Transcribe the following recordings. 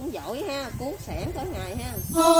không giỏi ha, cuốn sẻn cả ngày ha.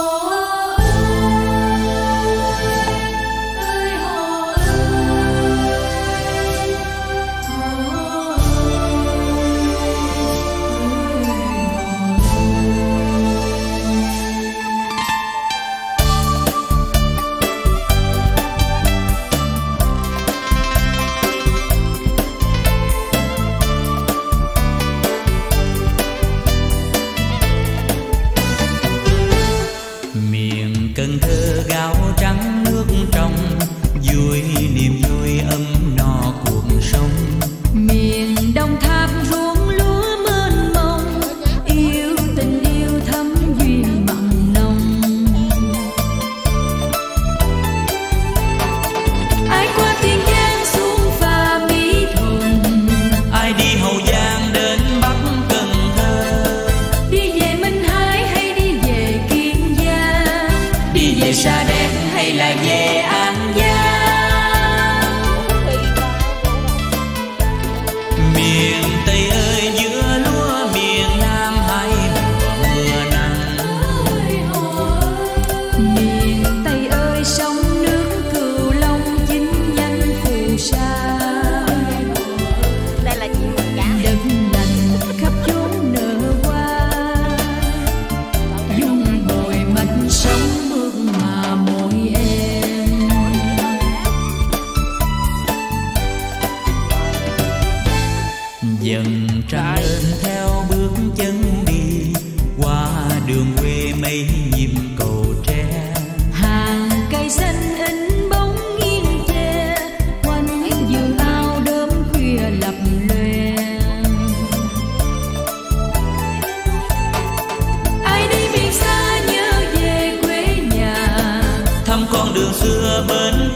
Cần Thơ gạo trắng nước trong, vui niềm vui ấm no cuộc sống. Miền Đông Tháp ruộng lúa mênh mông, yêu tình yêu thắm duyên mặn nồng. Ai qua Tiền Giang xuống Pha Mỹ Thuận, ai đi Hậu Giang đến Bắc Cần Thơ, đi về Minh Hải hay đi về Kiên Giang, đi về Sa Đéc hay là về An Giang. Miền Tây ơi giữa lúa miền Nam hai mùa nắng. miền Tây ơi sông nước Cửu Long chính danh phù sa. Đây là chuyện mình cả. Đất lành khắp chốn nở hoa, dung bồi mạch sóng bước mà môi em. Dần trải lên theo bước chân đi, qua đường quê mấy nhịp cầu tre. Hàng cây xanh in bóng nghiêng tre, quanh vườn ao đốm khuya lập lòe. Ai đi biển xa nhớ về quê nhà, Thăm con đường xưa bên